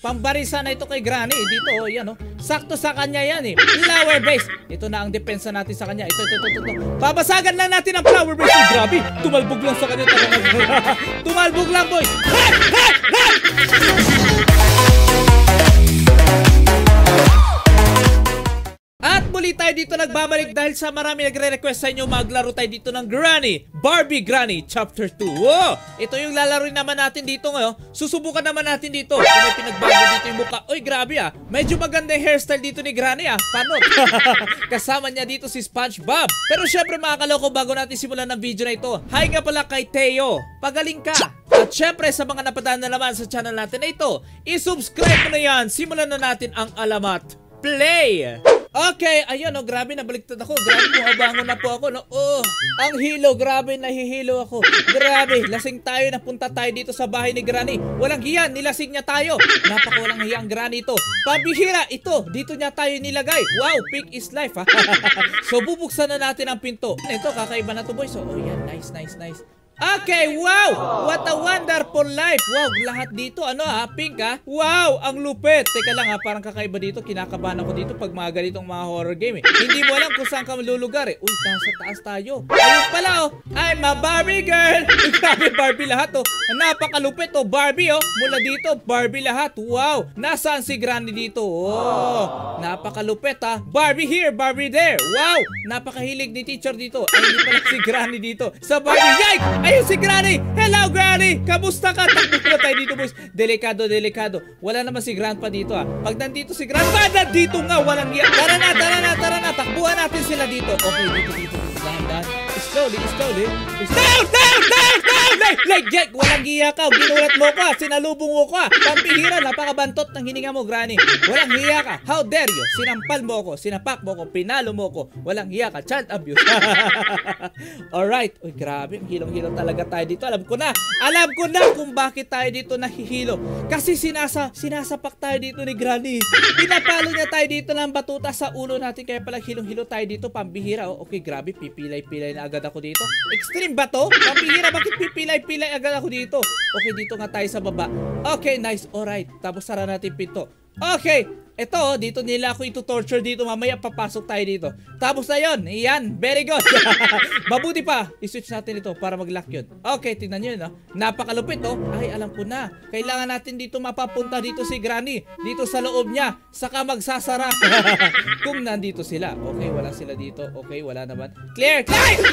Pambarisa na ito kay Granny. Dito, oh, yan, oh. Sakto sa kanya yan, eh. Flower base. Ito na ang depensa natin sa kanya. Ito. Babasagan lang natin ang flower base. Oh, grabe. Tumalbog lang sa kanya. Tumalbog lang, boys. At muli tayo dito nagbabalik dahil sa marami nagre-request sa inyo maglaro tayo dito ng Granny, Barbie Granny Chapter 2. Wow! Ito yung lalaroin naman natin dito ngayon. Susubukan naman natin dito. Kung may pinagbago dito yung mukha. Uy, grabe ah. Medyo maganda yung hairstyle dito ni Granny ah. Panot. Kasama niya dito si SpongeBob. Pero syempre mga kaloko, bago natin simulan ng video na ito, hi nga pala kay Teo. Pagaling ka. At syempre sa mga napadaan na naman sa channel natin na ito, i-subscribe mo na yan. Simulan na natin ang alamat. Play! Okay, ayun, oh, grabe, nabaliktad ako. Grabe, bumabangon na po ako, no? Oh, ang hilo, grabe, nahihilo ako. Grabe, lasing tayo, napunta tayo dito sa bahay ni Granny. Walang hiya, nilasing niya tayo. Napaka walang hiya ang Granny ito. Pabihira, ito, dito niya tayo nilagay. Wow, pig is life, ha? So, bubuksan na natin ang pinto. Ito, kakaiba na to, boys. Oh, yan, nice. Okay, wow! What a wonderful life! Wow, lahat dito, ano ha? Pink ha? Wow, ang lupit! Teka lang ha, parang kakaiba dito. Kinakabahan ako dito pag mga ganitong mga horror game eh. Hindi mo alam kung saan ka malulugar eh. Uy, nasa taas tayo. Ayun pala oh! I'm a Barbie girl! Grabe, Barbie lahat oh. Napakalupit oh, Barbie oh. Mula dito, Barbie lahat. Wow! Nasaan si Granny dito? Oh, napakalupit ha. Barbie here, Barbie there. Wow! Napakahilig ni teacher dito. Ay, hindi pala si Granny dito. Sa Barbie, yikes! Ayun si Granny! Hello, Granny! Kamusta ka? Takbo na tayo dito, boys. Delikado. Wala naman si Grandpa dito, ah. Pag nandito si Grandpa, nandito nga. Walang iya. Tara na. Takbuhan natin sila dito. Okay, dito. Dahan. Slowly. Like Jack, walang giya ka. Ginulat mo ka. Sinalubong mo ka. Pampihira, napakabantot ng hininga mo, Granny. Walang hiya ka. How dare you? Sinampal mo ko. Sinapak mo ko. Pinalo mo ko. Walang hiya ka. Child abuse. Alright. Uy, grabe. Hilong-hilong talaga tayo dito. Alam ko na kung bakit tayo dito nahihilo. Kasi sinasapak tayo dito ni Granny. Pinapalo niya tayo dito ng batuta sa ulo natin. Kaya pala hilong-hilo tayo dito. Pambihira. Oh, okay, grabe. Pipilay na agad ako dito. Extreme ba to? Pambihira. Bakit pipilay agad ako dito? Okay, dito nga tayo sa baba. Okay, nice. Alright. Tapos sara natin pinto. Okay. Ito, dito nila ako ito-torture dito. Mamaya papasok tayo dito. Tapos na yun. Iyan. Very good. Mabuti pa. I-switch natin ito para mag-lock yun. Okay, tingnan nyo yun. No? Napakalupit, oh. Ay, alam ko na. Kailangan natin dito mapapunta dito si Granny. Dito sa loob niya. Saka magsasara. Kung nandito sila. Okay, wala sila dito. Okay, wala naman. Clear!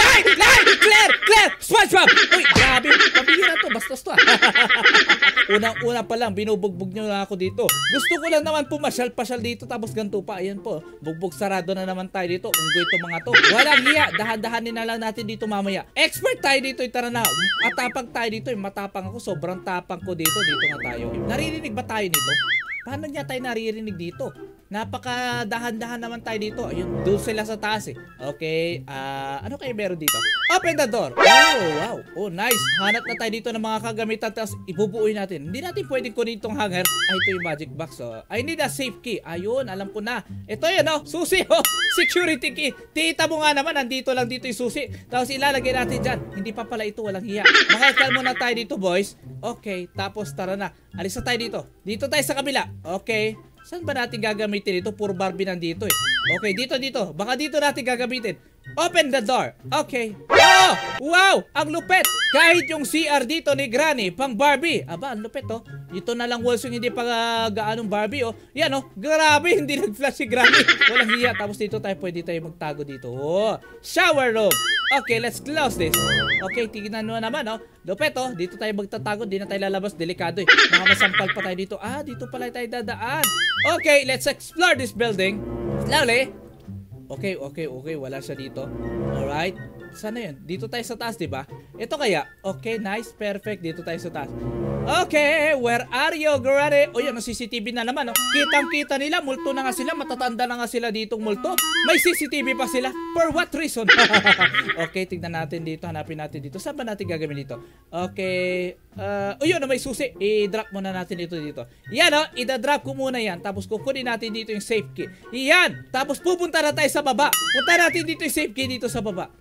SpongeBob! Uy, grabe. Pabihira to. Bastos to, ah. Unang-una pa lang, binubugbog nyo na ako dito. Gusto ko lang naman pumasyal dito, tapos ganito pa. Ayan po, bugbog sarado na naman tayo dito. Unggoy ito mga to. Walang hiya, dahan-dahanin na lang natin dito mamaya. Expert tayo dito, tara na. Matapang tayo dito, matapang ako. Sobrang tapang ko dito. Dito nga tayo. Naririnig ba tayo nito? Paano niya tayo naririnig dito? Napaka-dahan-dahan naman tayo dito. Ayun, doon sila sa taas eh. Okay, ano kayo meron dito? Open the door. Oh, wow. Oh, nice. Hanap na tayo dito ng mga kagamitan, tapos ibubuoy natin. Hindi natin pwedeng kunin itong hanger. Ay, ito yung magic box. Oh. I need a safe key. Ayun, alam ko na. Ito yun, oh. Susi, oh. Security key. Tita mo nga naman, nandito lang dito yung susi. Tapos ilalagay natin dyan. Hindi pa pala ito, walang hiya. Makakal muna tayo dito, boys. Okay, tapos tara na. Alis na tayo dito. Dito tayo sa kabila. Okay. Saan ba natin gagamitin ito? Puro Barbie nandito eh. Okay, dito. Baka dito natin gagamitin. Open the door. Okay. Oh! Wow! Ang lupit! Kahit yung CR dito ni Granny, pang Barbie. Aba, ang lupit oh. Ito na lang walls yung hindi pa gaanong Barbie oh. Yan oh. Grabe, hindi nag-flash si Granny. Walang hiya. Tapos dito pwede tayo magtago dito. Oh. Shower room. Okay, let's close this. Okay, tignan mo naman oh. Lupit oh. Dito tayo magtatago. Di na tayo lalabas. Delikado eh. Makamasampal pa tayo dito. Ah, dito pala tayo dadaan. Okay, let's explore this building. Slowly. Okay. Wala siya dito. Alright. Sana yun? Dito tayo sa taas, diba? Ito kaya? Okay, nice. Perfect. Dito tayo sa taas. Okay, where are you, Granny? O yan, CCTV na naman, oh. Kitang-kita nila. Multo na nga sila. Matatanda na nga sila ditong multo. May CCTV pa sila. For what reason? Okay, tignan natin dito. Hanapin natin dito. Saan ba natin gagawin dito? Okay. O yun, may susi. I-drop muna natin dito. Yan, oh. I-drop ko muna yan. Tapos kukunin natin dito yung safe key. Yan. Tapos pupunta na tayo sa baba. Punta natin dito yung safe key dito sa baba.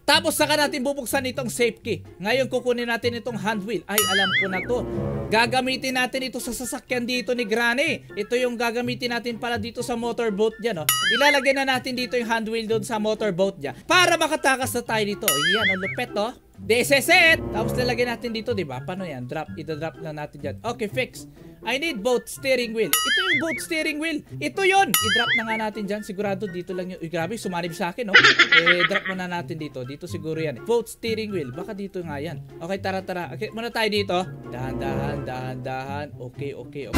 Tapos saka natin bubuksan itong safe key. Ngayon kukunin natin itong hand wheel. Ay, alam ko na to. Gagamitin natin ito sa sasakyan dito ni Granny. Ito yung gagamitin natin pala dito sa motorboat niya, no? Ilalagay na natin dito yung hand wheel doon sa motorboat niya para makatakas na tayo dito. Yan, ang lupet, oh. This is it! Tapos nilagay natin dito, diba? Paano yan? Ida-drop na natin dyan. Okay, fix. I need boat steering wheel. Ito yung boat steering wheel. Ito yun. I-drop na nga natin dyan. Sigurado dito lang yun. Uy, grabe, sumanib sa akin, no? Drop muna natin dito. Dito siguro yan. Boat steering wheel. Baka dito nga yan. Okay, tara. Okay, muna tayo dito. Dahan. Okay.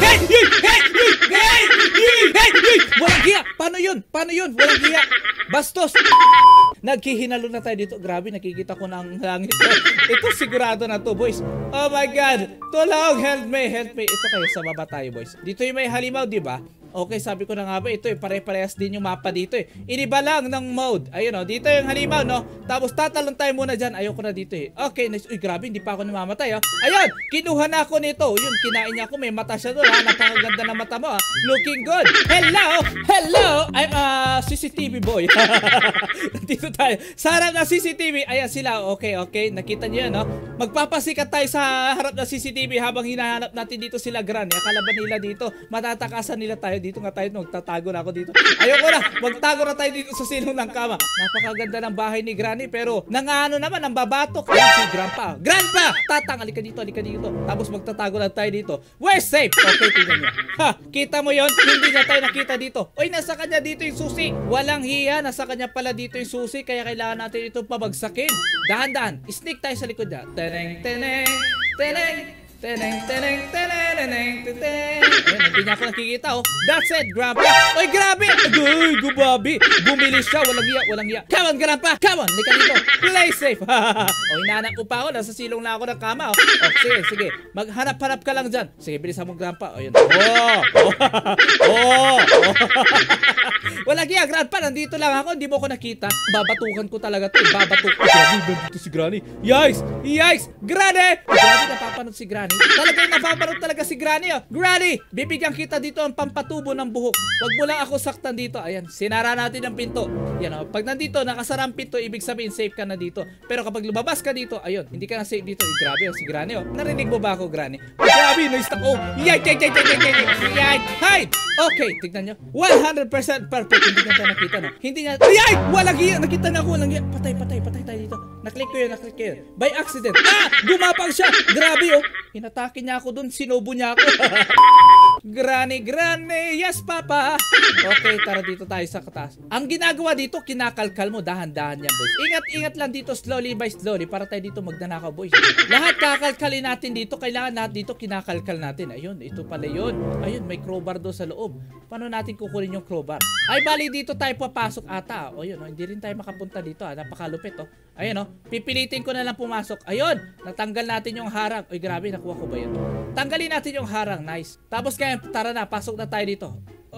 Hey! Walang hiya! Paano yun? Walang hiya! Bastos! Naghihinalo na tayo dito. Grabe, nakikita ko ng langit. Ito sigurado na to, boys. Oh my God! Tulong! Help me! Ito kayo, sa baba tayo, boys. Dito yung may halimaw, di ba? Okay, sabi ko na nga ba, ito pare-parehas din yung mapa dito Iniba lang ng mode. Ayun dito yung halimaw, no? Tapos tatalon tayo muna dyan. Ayoko na dito Okay, nice. Uy, grabe, hindi pa ako namamatay, Ayun, kinuha na ako nito. Yun, kinain niya ako. May mata siya doon, Napakaganda na mata mo, Looking good. Hello! I'm a CCTV boy. Dito tayo. Sa harap ng CCTV. Ayan sila. Okay. Nakita niyo yan, no? Magpapasikat tayo sa harap ng CCTV habang hinahanap natin dito sila Granny. Akala ba nila dito? Matatakasan nila tayo. Dito nga tayo, magtatago na ako dito. Ayoko na, magtago na tayo dito sa silong ng kama. Napakaganda ng bahay ni Granny, pero nangano naman, ang babatok. Ayan si Grandpa. Tatang, halika dito. Tapos magtatago lang tayo dito. We're safe. Okay, tingnan niya. Kita mo yon? Hindi na tayo nakita dito. Uy, nasa kanya dito yung susi. Walang hiya, nasa kanya pala dito yung susi, kaya kailangan natin itong pabagsakin. Dahan. Sneak tayo sa likod niya. Teneng. Ayan, hindi niya ako nakikita, That's it, Grandpa. Oy, grabe! Uy, gubabi. Bumilis siya. Walang hiya. Come on, Grandpa. Come on. Lika dito. Play safe. Hinahanap ko pa ako. Nasa silong na ako ng kama, Sige. Maghanap-hanap ka lang dyan. Sige, bilisan mo, Grandpa. Ayun. Walang hiya, Grandpa. Nandito lang ako. Hindi mo ako nakita. Babatukan ko talaga to. Nandito si Granny. Yikes! Granny! Grabe, napapanood si Granny. Talagang napapanood talaga si Granny, Granny, bibigyan kita dito ang pampatubo ng buhok. Wag mo lang ako saktan dito. Ayan, sinara natin ang pinto. Yan, pag nandito, nakasara ang pinto, ibig sabihin safe ka na dito. Pero kapag lumabas ka dito, ayun, hindi ka na safe dito. Grabe, si Granny, Narinig mo ba ako, Granny? Grabe, na-stuck. Hide! Okay, tignan nyo. 100% perfect. Hindi nga tayo nakita, no? Hindi nga. Walang hiya. Nakita na ako. Walang hiya. Patay tayo dito. Naklik ko yun. By accident. Gumapang siya. Grabe, Hinatake niya ako dun. Sinubo niya ako. Granny. Yes, Papa. Okay, tara dito tayo sa kataas. Ang ginagawa dito, kinakalkal mo. Dahan-dahan yan, boys. Ingat lang dito. Slowly by slowly. Para tayo dito magdanakaw, boys. Lahat kakalkalin natin dito. Kailangan natin dito kinakalkal natin. Ayun, ito pala yun. Ayun, may crowbar doon sa loob. Paano natin kukunin yung crowbar? Ay, bali dito tayo papasok ata. Ayun, hindi rin tayo makapunta dito. Napakalupit, Ayun, pipilitin ko na lang pumasok. Ayun, natanggal natin yung harang. Uy, grabe, nakuha ko ba yun? Tanggalin natin yung harang. Nice. Tapos kaya, tara na, pasok na tayo dito.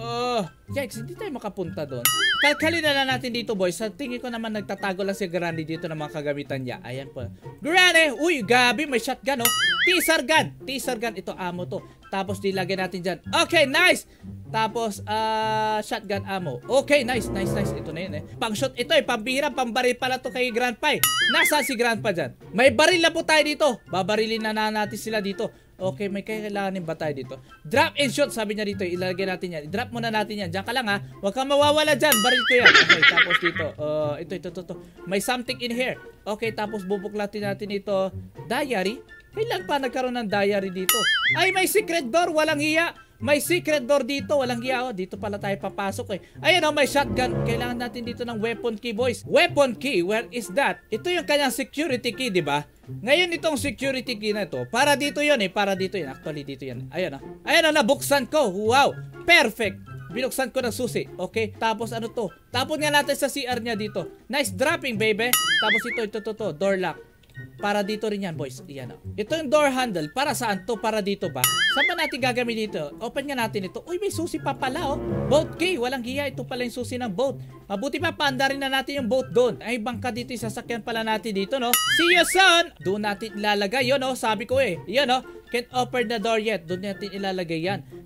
Yikes, hindi tayo makapunta doon. Kalkalin na lang natin dito, boys. Sa tingin ko naman nagtatago lang si Granny dito ng mga kagamitan niya. Ayan po. Granny! Uy, gabi, may shotgun, Teaser gun. Ito, ammo to. Tapos dilagay natin dyan. Okay, nice! Tapos, shotgun ammo. Okay, nice. Ito na yun, Pang-shot ito, pambira, pambaril pala to kay Grandpa, Nasaan si Grandpa dyan? May baril na po tayo dito. Babarilin na natin sila dito. Okay, may kailanganin ba tayo dito? Drop and shoot, sabi niya dito. Ilalagay natin yan. I-drop muna natin yan. Diyan ka lang, Huwag kang mawawala dyan. Baril ko yan. Okay, tapos dito. Ito. May something in here. Okay, tapos bubuklatin natin ito. Diary? Kailan pa nagkaroon ng diary dito? Ay, may secret door. Walang hiya. May secret door dito. Walang hiya, Dito pala tayo papasok, Ayan, may shotgun. Kailangan natin dito ng weapon key, boys. Weapon key? Where is that? Ito yung kanyang security key, di ba? Ngayon itong security key na ito, para dito yun, Para dito yun. Actually, dito yan. Ayan, Ayan, nabuksan ko. Wow. Perfect. Binuksan ko ng susi. Okay. Tapos ano to? Tapon nga natin sa CR niya dito. Nice dropping, baby. Tapos ito. Door lock. Para dito rin yan, boys. Iyan, Ito yung door handle. Para saan to? Para dito ba? Saan ba natin gagamit dito? Open nga natin ito. Uy, may susi pa pala, Boat key. Walang hiya. Ito pala yung susi ng boat. Mabuti pa, paandarin na natin yung boat doon. Ay, bangka dito. Sasakyan pala natin dito, no? See you soon! Doon natin ilalagay. Yun, Sabi ko, Yan, Can't open the door yet. Doon natin ilalagay yan.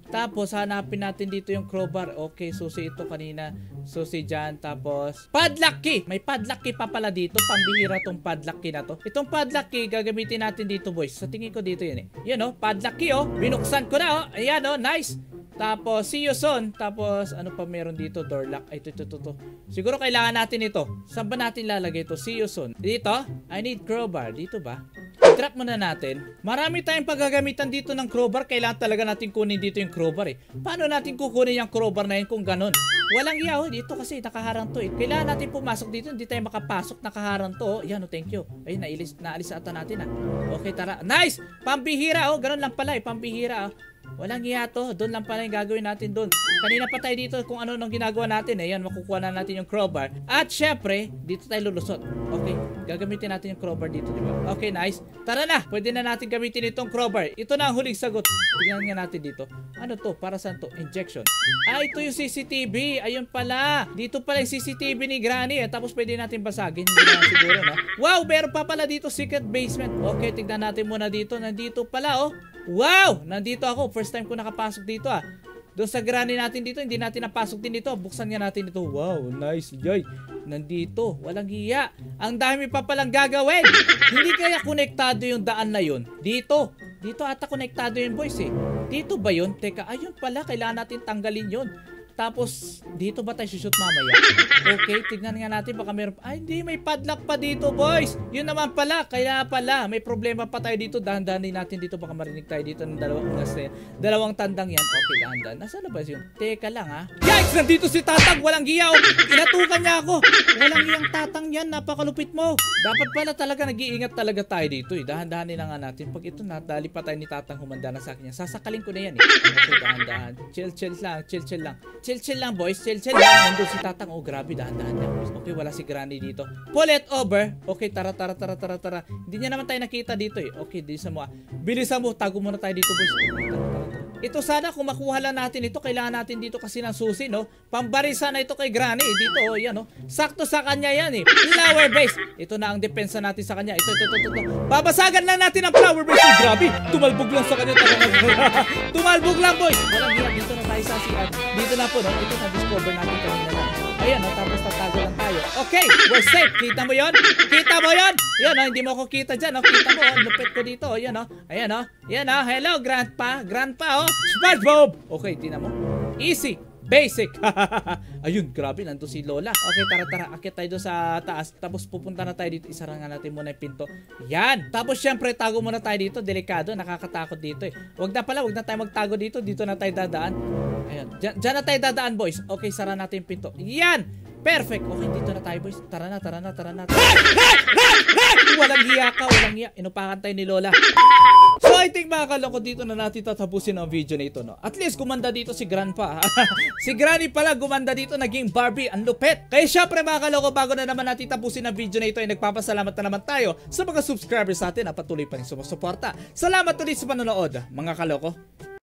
Tapos hanapin natin dito yung crowbar. Okay, susi ito kanina. Susi dyan. Tapos padlock key. May padlock key pa pala dito. Pambihira tong padlock key na to. Itong padlock key gagamitin natin dito, boys. Sa tingin ko dito yun eh. Yan oh, padlock key oh. Binuksan ko na oh. Ayan oh, nice. Tapos, see you soon. Tapos, ano pa meron dito? Door lock. Ay, ito. Siguro kailangan natin ito. Saan ba natin lalagay ito? See you soon. Dito? I need crowbar. Dito ba? I-drop muna natin. Marami tayong paggagamitan dito ng crowbar. Kailangan talaga natin kunin dito yung crowbar eh. Paano natin kukunin yung crowbar na yun kung ganun? Walang yaw. Dito kasi nakaharang to eh. Kailangan natin pumasok dito. Hindi tayo makapasok. Nakaharang to. Yan oh, thank you. Ay, naalis ata natin ah. Okay, tara. Nice! Pambihira oh. Ganun lang pala eh. Pambihira oh. Walang iya to. Doon lang pala yung gagawin natin doon. Kanina pa tayo dito kung ano nang ginagawa natin. Ayan, makukuha na natin yung crowbar. At syempre, dito tayo lulusot. Okay, gagamitin natin yung crowbar dito, di ba? Okay, nice. Tara na, pwede na natin gamitin itong crowbar. Ito na ang huling sagot. Tingnan nga natin dito. Ano to? Para saan to? Injection. Ah, ito yung CCTV. Ayun pala. Dito pala yung CCTV ni Granny. Tapos pwede natin basagin. Hindi na siguro, no? Wow, meron pa pala dito secret basement. Okay, tignan natin muna dito. Nandito pala, oh. Wow! Nandito ako. First time ko nakapasok dito ah. Doon sa Granny natin dito, hindi natin napasok din dito. Buksan nga natin ito. Wow, nice. Yay. Nandito. Walang hiya. Ang dami pa palang gagawin. Hindi kaya konektado yung daan na yun. Dito. Dito ata konektado yung boys eh. Dito ba yun? Teka, ayun pala. Kailangan natin tanggalin yun. Tapos, dito ba tayo shoot mamaya? Okay, tignan nga natin. Baka meron... Ay, hindi. May padlock pa dito, boys. Yun naman pala. Kaya pala. May problema pa tayo dito. Dahan-dahanin natin dito. Baka marinig tayo dito ng dalawang tandang yan. Okay, dahan-dahan. Nasaan na ba yun? Teka lang, ha? Yikes! Nandito si Tatang. Walang giyaw. Inatukan niya ako. Walang giyang Tatang yan. Napakalupit mo. Dapat pala talaga nag-iingat talaga tayo dito, eh. Dahan-dahanin na nga natin. Pag ito nadali pa tayo ni Tatang, humanda na sa akin yan. Sasakalin ko na yan, eh. Okay, dahan-dahan. Chill lang. Chill lang. Chill lang, boys. Chill lang. Nandun si Tatang. Oh, grabe. Dahan-dahan lang, boys. Okay, wala si Granny dito. Pull it over. Okay, tara. Hindi niya naman tayo nakita dito, eh. Okay, bilisan mo. Bilisan mo. Tago muna tayo dito, boys. Okay, tara. Ito sana, kung makuha lang natin ito, kailangan natin dito kasi ng susi, no? Pambarisa na ito kay Granny. Dito, oh, yan, oh. Sakto sa kanya yan, eh. Flower base. Ito na ang depensa natin sa kanya. Ito. Babasagan lang natin ang flower base. Oh, grabe. Tumalbog lang sa kanya. Tumalbog lang, boys. Walang hirap. Dito na tayo sa CR. Dito na po, no? Ito na-discover natin kanina lang. Ayan, no? Tapos tatago lang tayo. Okay, we're safe. Kita mo yon? Kita mo yon? Yan, no? Hindi mo ako kita dyan, no? Kita mo, oh. Lupit ko dito, oh. Yan, no? Ayan, no? Yan, no? Hello, Grandpa. Grandpa, oh. SpongeBob! Okay, tingnan mo. Easy. Basic. Ayun, grabe. Nandun si Lola. Okay, tara. Akit tayo doon sa taas. Tapos pupunta na tayo dito. Isara nga natin muna yung pinto. Yan. Tapos syempre, tago muna tayo dito. Delikado. Nakakatakot dito eh. Wag na tayo magtago dito. Dito na tayo dadaan. Ayan. Diyan na tayo dadaan, boys. Okay, sara natin yung pinto. Yan. Perfect. Okay, dito na tayo, boys. Tara na. Walang hiya ka. Walang hiya. Inupakan tayo ni Lola. So I think mga kaloko, dito na natin tatapusin ang video na ito, no? At least gumanda dito si Grandpa. Si Granny pala gumanda dito, naging Barbie. Ang lupet. Kaya syempre mga kaloko, bago na naman natin tapusin ang video na ito, ay nagpapasalamat na naman tayo sa mga subscribers natin na patuloy pa rin sumusuporta. Salamat ulit sa panonood, mga kaloko.